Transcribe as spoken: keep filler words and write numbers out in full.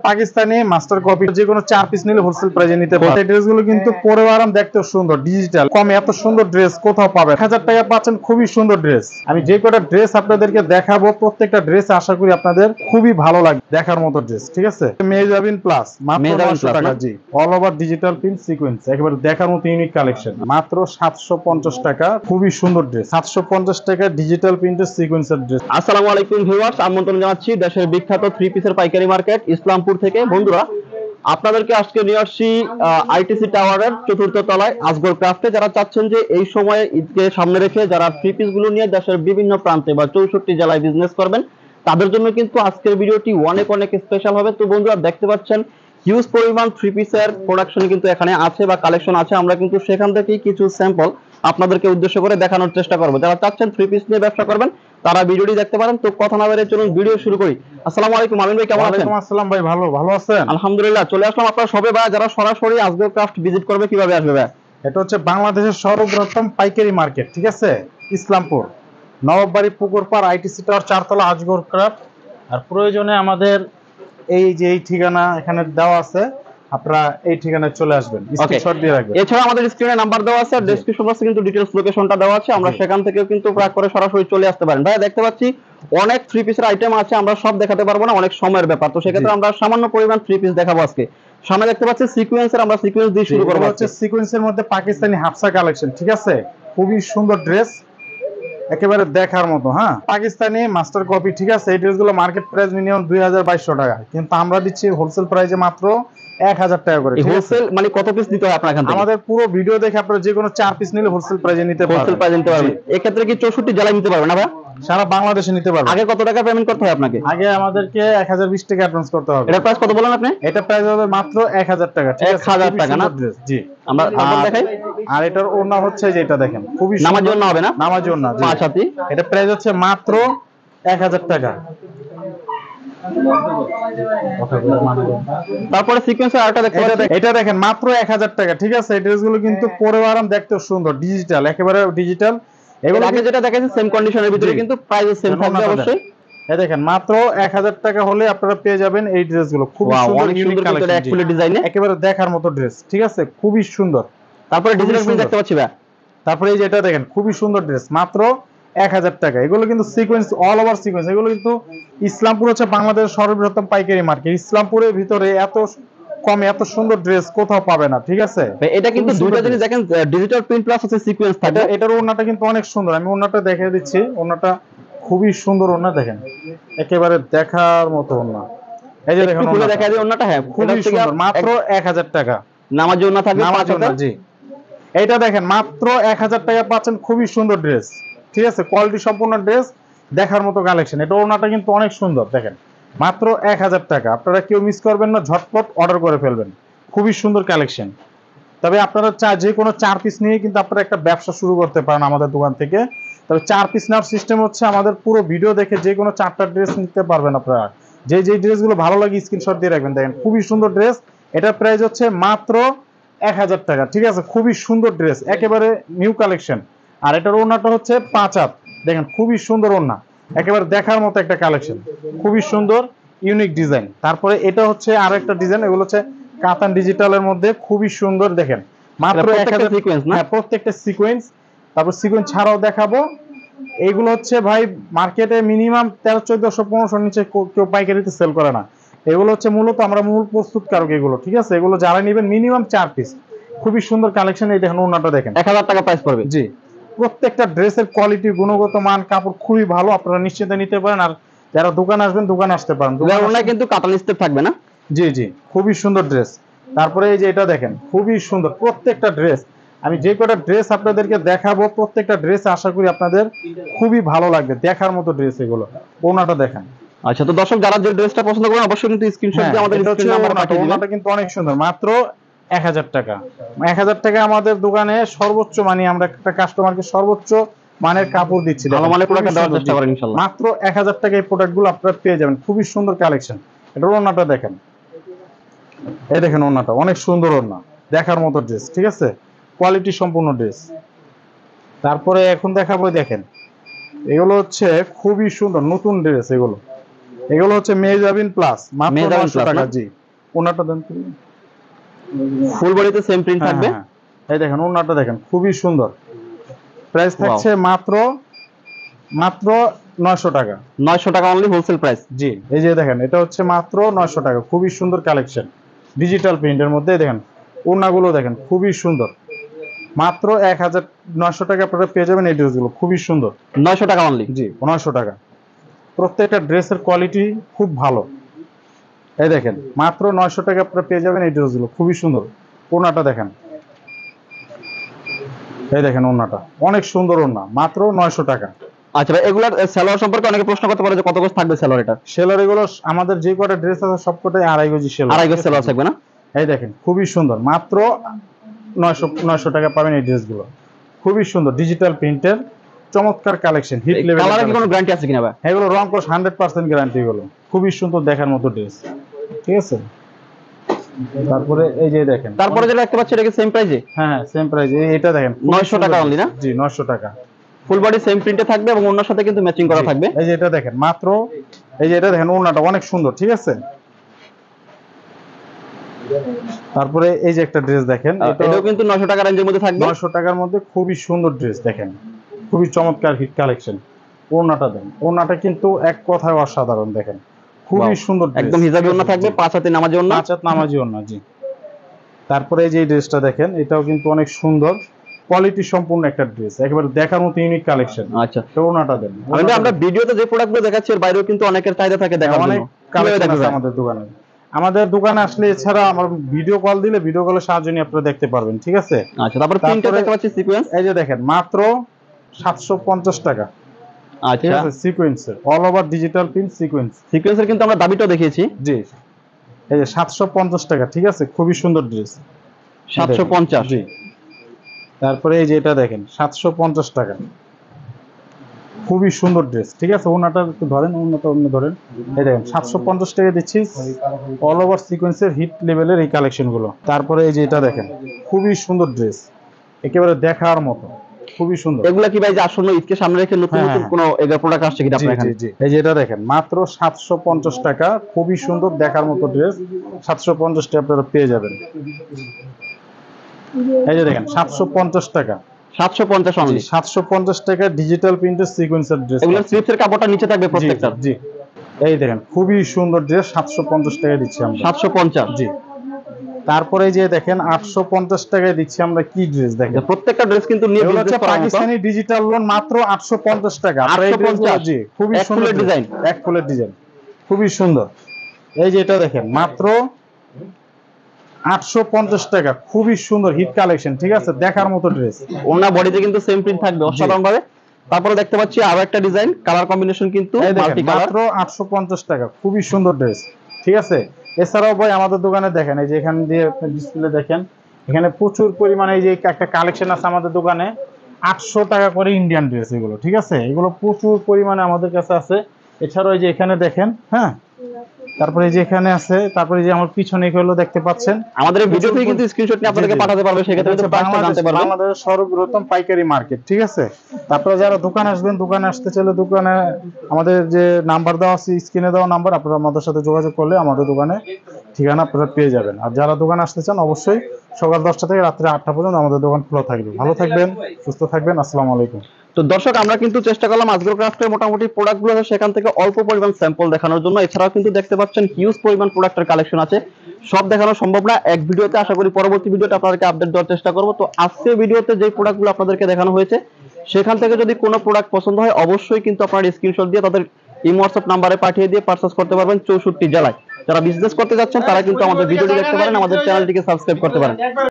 Pakistani master copy যে কোনো চার পিস নিলে হোলসেল প্রাইসে নিতে পারবেন। এই ড্রেসগুলো কিন্তু পরে আরাম, দেখতে সুন্দর, ডিজিটাল, কমে এত সুন্দর ড্রেস কোথাও পাবেন। এক হাজার টাকা পাচ্ছেন খুবই সুন্দর ড্রেস। আমি যে কটা ড্রেস আপনাদেরকে দেখাবো প্রত্যেকটা ড্রেস আশা করি আপনাদের খুবই ভালো লাগবে, দেখার মতো ড্রেস। ঠিক আছে, মেজাবিন প্লাস মাত্র নয়শো টাকা। জি, all over digital print sequence, একেবারে দেখার মতো ইউনিক কালেকশন, মাত্র সাতশো পঞ্চাশ টাকা। খুবই সুন্দর ড্রেস, সাতশো পঞ্চাশ টাকা ডিজিটাল প্রিন্টের সিকোয়েন্সের ড্রেস। আসসালামু আলাইকুম ভিউয়ার্স, আমন্ত্রণ জানাচ্ছি দেশের বিখ্যাত থ্রি পিসের পাইকারি মার্কেট ইসলামপুর থেকে। বন্ধুরা, আপনাদেরকে আজকে নিয়ে আসছি আইটিসি টাওয়ারের চতুর্থ তলায় আসগর ক্রাফটে। যারা চাচ্ছেন যে এই সময়ে ঈদকে সামনে রেখে যারা থ্রি পিস গুলো নিয়ে দেশের বিভিন্ন প্রান্তে বা চৌষট্টি জেলায় বিজনেস করবেন, তাদের জন্য কিন্তু আজকের ভিডিওটি অনেক অনেক স্পেশাল হবে। তো বন্ধুরা, দেখতে পাচ্ছেন হিউজ পরিমাণ থ্রি পিসের প্রোডাকশন কিন্তু এখানে আছে বা কালেকশন আছে। আমরা কিন্তু সেখান থেকেই কিছু স্যাম্পল আপনাদেরকে উদ্দেশ্য করে দেখানোর চেষ্টা করব। যারা চাচ্ছেন থ্রি পিস নিয়ে ব্যবসা করবেন তারা ভিডিওটি দেখতে পারেন। তো কথা না বেরিয়ে চলুন ভিডিও শুরু করি। আসসালামু আলাইকুম আমিন ভাই, কেমন আছেন? ওয়ালাইকুম আসসালাম ভাই, ভালো ভালো আছেন? আলহামদুলিল্লাহ। চলে আসলাম আপনারা সবে ভাই, যারা সরাসরি আসগর ক্রাফট ভিজিট করবে কিভাবে আসবে ভাই? এটা হচ্ছে বাংলাদেশের সর্ববৃহত্তম পাইকারি মার্কেট, ঠিক আছে, ইসলামপুর নবাববাড়ি পুকুর পাড় আইটিসি টাওয়ার চারতলা আসগর ক্রাফট। আর প্রয়োজনে আমাদের এই যে এই ঠিকানা এখানে দেওয়া আছে, আপনারা এই ঠিকানায় চলে আসবেন, স্ক্রিনশট দিয়ে রাখবেন। এছাড়া আমাদের স্ক্রিনে নাম্বার দেওয়া আছে আর ডেসক্রিপশন বক্সে কিন্তু ডিটেইলস লোকেশনটা দেওয়া আছে, আমরা সেখান থেকেও কিন্তু ট্র্যাক করে সরাসরি চলে আসতে পারেন। ভাই দেখতে পাচ্ছি অনেক থ্রি পিসের আইটেম আছে, আমরা সব দেখাতে পারবো না, অনেক সময়ের ব্যাপার। তো সেক্ষেত্রে আমরা সামান্য পরিমাণ থ্রি পিস দেখাবো আজকে। সামনে দেখতে পাচ্ছি সিকোয়েন্সের, আমরা সিকোয়েন্স দিয়ে শুরু করব। হচ্ছে সিকোয়েন্সের মধ্যে পাকিস্তানি হাফসা কালেকশন, ঠিক আছে, খুবই সুন্দর ড্রেস, একেবারে দেখার মতো। হ্যাঁ, পাকিস্তানি মাস্টার কপি, ঠিক আছে। এই ড্রেসগুলো মার্কেট প্রাইস মিনিমাম দুই হাজার বাইশশো টাকা, কিন্তু আমরা দিচ্ছি হোলসেল প্রাইসে মাত্র এক হাজার টাকা করে। হোলসেল মানে কত পিস দিতে হয় আপনার এখান থেকে? আমাদের পুরো ভিডিও দেখে আপনারা যে কোনো চার পিস নিলে হোলসেল প্রাইসে নিতে পারবেন। হোলসেল প্রাইসে নিতে পারবেন। এই ক্ষেত্রে কি চৌষট্টি জেলায় নিতে পারবেন না ভাই? সারা বাংলাদেশে নিতে পারবেন। আগে কত টাকা পেমেন্ট করতে হয় আপনাকে? আগে আমাদেরকে এক হাজার বিশ টাকা অ্যাডভান্স করতে হবে। এটা প্রাইস কত বলেন আপনি? এটা প্রাইস হবে মাত্র এক হাজার টাকা, ঠিক আছে, এক হাজার টাকা না? জি। আমরা তারপর দেখাই। আর এটার ওড়না হচ্ছে যে এটা দেখেন, খুবই নামাজ জন্য হবে না? নামাজ জন্য, জি। পাঁচ হাতি। এটা প্রাইস হচ্ছে মাত্র এক হাজার টাকা। তারপরে সিকোয়েন্সের আরেকটা দেখতে পাচ্ছেন, এটা দেখেন মাত্র এক হাজার টাকা, ঠিক আছে। এই ড্রেসগুলো কিন্তু পরে আরাম, দেখতে সুন্দর, ডিজিটাল, একেবারে ডিজিটাল। এগুলো আগে যেটা দেখাচ্ছি সেম কন্ডিশনের ভিতরে কিন্তু প্রাইস সেম থাকবে অবশ্যই। এই দেখেন মাত্র এক হাজার টাকা হলে আপনারা পেয়ে যাবেন এই ড্রেসগুলো, খুব সুন্দর, অনেক সুন্দর কিন্তু অ্যাকচুয়ালি ডিজাইনে, একেবারে দেখার মতো ড্রেস, ঠিক আছে, খুবই সুন্দর। তারপরে ডিজিটাল প্রিন্ট দেখতে পাচ্ছি ভাই। তারপরে এই যে এটা দেখেন, খুবই সুন্দর ড্রেস, মাত্র এক হাজার টাকা। এগুলো কিন্তু সিকোয়েন্স, অল ওভার সিকোয়েন্স। এগুলো কিন্তু ইসলামপুর হচ্ছে বাংলাদেশের সর্ববৃহত্তম পাইকারি মার্কেট। ইসলামপুরের ভিতরে এত কমে এত সুন্দর ড্রেস কোথাও পাবে না, ঠিক আছে। এটা কিন্তু দুইটা জিনিস দেখেন, ডিজিটাল প্রিন্ট প্লাস হচ্ছে সিকোয়েন্স থাকে। এটার ওড়নাটা কিন্তু অনেক সুন্দর, আমি ওড়নাটা দেখিয়ে দিচ্ছি। ওড়নাটা খুবই সুন্দর ওড়না, দেখেন, একেবারে দেখার মতো ওড়না। এই যে দেখেন, খুলে দেখা যায় ওড়নাটা, হ্যাঁ খুবই সুন্দর, মাত্র এক হাজার টাকা। নামাজ ওড়না থাকবে, নামাজ ওড়না, জি। এইটা দেখেন মাত্র এক হাজার টাকা পাচ্ছেন, খুবই সুন্দর ড্রেস, ঠিক আছে, কোয়ালিটি সম্পূর্ণ ড্রেস, দেখার মতো কালেকশন। এটা ওড়নাটা কিন্তু অনেক সুন্দর, দেখেন, মাত্র এক হাজার টাকা। আপনারা কেউ মিস করবেন না, ঝটপট অর্ডার করে ফেলবেন, খুবই সুন্দর কালেকশন। তবে আপনারা চা যে কোনো চার পিস নিয়ে কিন্তু আপনারা একটা ব্যবসা শুরু করতে পারেন আমাদের দোকান থেকে। তবে চার পিস নেওয়ার সিস্টেম হচ্ছে আমাদের পুরো ভিডিও দেখে যে কোনো চারটা ড্রেস নিতে পারবেন আপনারা। যে যে ড্রেসগুলো ভালো লাগে স্ক্রিনশট দিয়ে রাখবেন। দেখেন খুবই সুন্দর ড্রেস, এটার প্রাইস হচ্ছে মাত্র এক হাজার টাকা, ঠিক আছে, খুবই সুন্দর ড্রেস, একেবারে নিউ কালেকশন। আর এটার ওড়নাটা হচ্ছে পাঁচ হাত, দেখেন খুবই সুন্দর ওড়না, একেবারে দেখার মতো একটা কালেকশন, খুবই সুন্দর ইউনিক ডিজাইন। তারপরে এটা হচ্ছে আর একটা ডিজাইন, এগুলো হচ্ছে কাতান ডিজিটালের মধ্যে, খুবই সুন্দর, দেখেন মাত্র এক হাজার সিকোয়েন্স না, প্রত্যেকটা সিকোয়েন্স। তারপর সিকোয়েন্স ছাড়াও দেখাবো। এইগুলো হচ্ছে ভাই মার্কেটে মিনিমাম তেরো চোদ্দশো পনেরোশোর নিচে কেউ পাইকারিতে সেল করে না। এগুলো হচ্ছে মূলত আমরা মূল প্রস্তুতকারক এগুলো, ঠিক আছে। এগুলো যারা নেবেন মিনিমাম চার পিস, খুবই সুন্দর কালেকশন। এই দেখেন ওড়নাটা দেখেন, এক হাজার টাকা প্রাইস পড়বে, জি। প্রত্যেকটা ড্রেসের কোয়ালিটি, গুণগত মান, কাপড় খুবই ভালো, আপনারা নিশ্চিন্তে নিতে পারেন। আর যারা দোকানে আসবেন দোকানে আসতে পারেন, ওড়না কিন্তু কাতান স্টেপ থাকবে না, জি জি, খুবই সুন্দর ড্রেস। তারপরে এই যে এটা দেখেন, খুবই সুন্দর প্রত্যেকটা ড্রেস। আমি যে কটা ড্রেস আপনাদেরকে দেখাবো প্রত্যেকটা ড্রেস আশা করি আপনাদের খুবই ভালো লাগবে, দেখার মতো ড্রেস এগুলো। ওড়নাটা দেখেন। আচ্ছা, তো দর্শক যারা যে ড্রেসটা পছন্দ করেন অবশ্যই কিন্তু স্ক্রিনশট দিয়ে আমাদের স্ক্রিন নাম্বার পাঠিয়ে দিবেন। ওড়নাটা কিন্তু অনেক সুন্দর, মাত্র এক হাজার টাকা। এক হাজার টাকা আমাদের দোকানে সর্বোচ্চ মানে আমরা একটা কাস্টমারকে সর্বোচ্চ মানের কাপড় দিচ্ছি, ভালো মানের প্রোডাক্ট দেওয়ার চেষ্টা করেন ইনশাআল্লাহ। মাত্র এক হাজার টাকা এই প্রোডাক্টগুলো আপনারা পেয়ে যাবেন, খুবই সুন্দর কালেকশন। এটা ওড়নাটা দেখেন, এই দেখেন ওড়নাটা অনেক সুন্দর ওড়না, দেখার মতো ড্রেস, ঠিক আছে, কোয়ালিটি সম্পূর্ণ ড্রেস। তারপরে এখন দেখাবো, দেখেন এগুলো হচ্ছে খুবই সুন্দর নতুন ড্রেস, এগুলো এগুলো হচ্ছে মেজাবিন প্লাস, মাত্র মেজাবিন নয়শো প্লাস টাকা। না? জি, ওনাটা দেন তো। ফুল বডিতে সেম প্রিন্ট হ্যাঁ, থাকবে। হ্যাঁ, হ্যাঁ। এই দেখেন ওনাটা দেখেন খুবই সুন্দর। প্রাইস থাকছে মাত্র মাত্র নয়শো টাকা। নয়শো টাকা অনলি হোলসেল প্রাইস। জি, এই যে দেখেন এটা হচ্ছে মাত্র নয়শো টাকা। খুবই সুন্দর কালেকশন, ডিজিটাল প্রিন্টের মধ্যে। দেখেন ওড়নাগুলো দেখেন খুবই সুন্দর। মাত্র এক হাজার নয়শো টাকা আপনারা পেয়ে যাবেন এই ড্রেসগুলো, খুবই সুন্দর। নয়শো টাকা অনলি। জি, নয়শো টাকা। প্রত্যেকটা ড্রেসের কোয়ালিটি খুব ভালো। এই দেখেন মাত্র নয়শো টাকা আপনারা পেয়ে যাবেন এই ড্রেসগুলো, খুবই সুন্দর। ওড়নাটা দেখেন, এই দেখেন ওড়নাটা অনেক সুন্দর ওড়না, মাত্র নয়শো টাকা। আচ্ছা ভাই, এগুলার সেলর সম্পর্কে অনেকে প্রশ্ন করতে পারে যে কত গজ থাকবে সেলর এটা? সেলার এগুলো আমাদের যে কটা ড্রেস আছে সবকটাই আড়াই গজি সেলার। আড়াই গজ সেলর থাকবে না? এই দেখেন খুবই সুন্দর, মাত্র নয়শো নয়শো টাকা পাবেন এই ড্রেসগুলো, খুবই সুন্দর ডিজিটাল প্রিন্টের চমৎকার কালেকশন, হিট লেভেল। কালারে কি কোনো গ্যারান্টি আছে কিনা ভাই? এগুলো রং কোর্স হান্ড্রেড পার্সেন্ট গ্যারান্টি। এগুলো খুবই সুন্দর দেখার মতো ড্রেস, ঠিক আছে। তারপরে এই যে দেখেন, তারপরে যেটা দেখতে পাচ্ছি এটা কি সেম প্রাইসে? হ্যাঁ হ্যাঁ সেম প্রাইস। এটা দেখেন নয়শো টাকা অনলি না? জি, নয়শো টাকা। ফুল বডি সেম প্রিন্টে থাকবে এবং ওনার সাথে কিন্তু ম্যাচিং করা থাকবে। এই যে এটা দেখেন মাত্র, এই যে এটা দেখেন ওড়নাটা অনেক সুন্দর, ঠিক আছে। তারপরে এই যে একটা ড্রেস দেখেন, এটাও কিন্তু নয়শো টাকা রেঞ্জের মধ্যে থাকবে। নয়শো টাকার মধ্যে খুবই সুন্দর ড্রেস দেখেন, খুবই চমৎকার হিট কালেকশন। ওড়নাটা দেন, ওড়নাটা কিন্তু এক কথায় অসাধারণ। দেখেন খুবই সুন্দর, একদম হিজাবি ওড়না থাকবে, পাঁচ হাতে নামাজি ওড়না। পাঁচ হাত নামাজি ওড়না, জি। তারপরে এই যে ড্রেসটা দেখেন, এটাও কিন্তু অনেক সুন্দর কোয়ালিটি সম্পূর্ণ একটা ড্রেস, একেবারে দেখার মতো ইউনিক কালেকশন। আচ্ছা, ওড়নাটা দেন। আমরা আমরা ভিডিওতে যে প্রোডাক্টগুলো দেখাচ্ছি এর বাইরেও কিন্তু অনেকের চাহিদা থাকে দেখার জন্য। অনেক কালেকশন আছে আমাদের দোকানে। আমাদের দোকানে আসলে এছাড়া আমার ভিডিও কল দিলে ভিডিও কলের সাহায্যে নিয়ে আপনারা দেখতে পারবেন, ঠিক আছে। আচ্ছা, তারপর প্রিন্টটা দেখতে পাচ্ছি সিকোয়েন্স। এই যে দেখেন মাত্র সাতশো পঞ্চাশ টাকা। ঠিক আচ্ছা, আছে, সিকোয়েন্সের all over digital print sequence. সিকোয়েন্সের কিন্তু আমরা দাবিটাও দেখিয়েছি। জি, এই যে সাতশো পঞ্চাশ টাকা, ঠিক আছে, খুবই সুন্দর ড্রেস। সাতশো পঞ্চাশ। জি। তারপরে এই যে এটা দেখেন সাতশো পঞ্চাশ টাকা, খুবই সুন্দর ড্রেস, ঠিক আছে। ওনাটা একটু ধরেন, ওনাটা অন্য ধরেন। এই দেখেন সাতশো পঞ্চাশ টাকা দিচ্ছি, অল ওভার সিকোয়েন্সের হিট লেভেলের এই কালেকশন গুলো। তারপরে এই যে এটা দেখেন খুবই সুন্দর ড্রেস, একেবারে দেখার মতো, খুবই সুন্দর। এগুলা কি ভাই যে আসন্ন ঈদকে সামনে রেখে নতুন হ্যাঁ, নতুন হ্যাঁ। কোনো এগুলা প্রোডাক্ট আসছে কিনা জি, আপনার জি, এখানে? জি। এই যে এটা দেখেন মাত্র সাতশো পঞ্চাশ টাকা, খুবই সুন্দর দেখার মতো ড্রেস। সাতশো পঞ্চাশ টাকা আপনারা পেয়ে যাবেন। এই যে দেখেন সাতশো পঞ্চাশ টাকা, সাতশো পঞ্চাশ অনলি। সাতশো পঞ্চাশ টাকা ডিজিটাল প্রিন্টের সিকোয়েন্সের ড্রেস। এগুলোর স্লিপসের কাপড়টা নিচে থাকবে প্রত্যেকটা। জি, এই দেখেন খুবই সুন্দর ড্রেস, সাতশো পঞ্চাশ টাকা দিচ্ছি আমরা। সাতশো পঞ্চাশ। জি। তারপরে যে দেখেন আটশো পঞ্চাশ টাকায় দিচ্ছি আমরা কি ড্রেস দেখেন। প্রত্যেকটা ড্রেস কিন্তু নিয়ে এগুলো হচ্ছে বিজনেস করার মতো। পাকিস্তানি ডিজিটাল লোন, মাত্র আটশো পঞ্চাশ টাকা। আপনারা এই আটশো পঞ্চাশ। ড্রেসগুলো, জি, খুবই এক সুন্দর ফুলের ডিজাইন। এক ফুলের ডিজাইন, খুবই সুন্দর। এই যে এটা দেখেন মাত্র আটশো পঞ্চাশ টাকা, খুবই সুন্দর হিট কালেকশন, ঠিক আছে, দেখার মতো ড্রেস। ওনা বডিতে কিন্তু সেম প্রিন্ট থাকবে অসাধারণ ভাবে। তারপরে দেখতে পাচ্ছি আরো একটা ডিজাইন, কালার কম্বিনেশন কিন্তু এই দেখেন মাল্টি কালার। মাত্র আটশো পঞ্চাশ টাকা, খুবই সুন্দর ড্রেস, ঠিক আছে। এছাড়াও ভাই আমাদের দোকানে দেখেন, এই যে এখান দিয়ে ডিসপ্লে দেখেন, এখানে প্রচুর পরিমাণে এই যে একটা কালেকশন আছে আমাদের দোকানে, আটশো টাকা করে ইন্ডিয়ান ড্রেস এগুলো, ঠিক আছে। এগুলো প্রচুর পরিমাণে আমাদের কাছে আছে। এছাড়াও এই যে এখানে দেখেন, হ্যাঁ, তারপরে এই যে এখানে আছে, তারপরে এই যে আমার পিছনে এগুলো দেখতে পাচ্ছেন। আমাদের এই ভিডিও থেকে কিন্তু স্ক্রিনশট নিয়ে আপনাদেরকে পাঠাতে পারবে, সেক্ষেত্রে কিন্তু প্রাইসটা জানতে পারবেন। বাংলাদেশের সর্ববৃহত্তম পাইকারি মার্কেট, ঠিক আছে। তারপরে যারা দোকানে আসবেন, দোকানে আসতে চাইলে দোকানে আমাদের যে নাম্বার দেওয়া আছে, স্ক্রিনে দেওয়া নাম্বার, আপনারা আমাদের সাথে যোগাযোগ করলে আমাদের দোকানে ঠিকানা আপনারা পেয়ে যাবেন। আর যারা দোকানে আসতে চান অবশ্যই সকাল দশটা থেকে রাত্রে আটটা পর্যন্ত আমাদের দোকান খোলা থাকবে। ভালো থাকবেন, সুস্থ থাকবেন, আসসালামু আলাইকুম। তো দর্শক, আমরা কিন্তু চেষ্টা করলাম আজগর ক্রাফটের মোটামুটি প্রোডাক্টগুলো আছে সেখান থেকে অল্প পরিমাণ স্যাম্পল দেখানোর জন্য। এছাড়াও কিন্তু দেখতে পাচ্ছেন হিউজ পরিমাণ প্রোডাক্টের কালেকশন আছে, সব দেখানো সম্ভব না এক ভিডিওতে। আশা করি পরবর্তী ভিডিওতে আপনাদেরকে আপডেট দেওয়ার চেষ্টা করব। তো আজকের ভিডিওতে যে প্রোডাক্টগুলো আপনাদেরকে দেখানো হয়েছে সেখান থেকে যদি কোনো প্রোডাক্ট পছন্দ হয় অবশ্যই কিন্তু আপনারা স্ক্রিনশট দিয়ে তাদের ইমো হোয়াটসঅ্যাপ নাম্বারে পাঠিয়ে দিয়ে পারচেজ করতে পারবেন চৌষট্টি জেলায়। যারা বিজনেস করতে যাচ্ছেন তারা কিন্তু আমাদের ভিডিওটি দেখতে পারেন, আমাদের চ্যানেলটিকে সাবস্ক্রাইব করতে পারেন।